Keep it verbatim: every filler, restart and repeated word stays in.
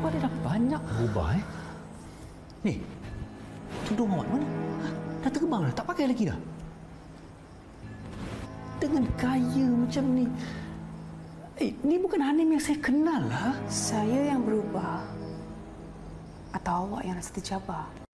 Awak dah banyak berubah, eh? Ni, tudung awak mana? Ha? Dah terbang dah, tak pakai lagi dah. Dengan gaya macam ni. Eh, ni bukan Hanim yang saya kenal lah. Saya yang berubah atau awak yang rasa tercabar?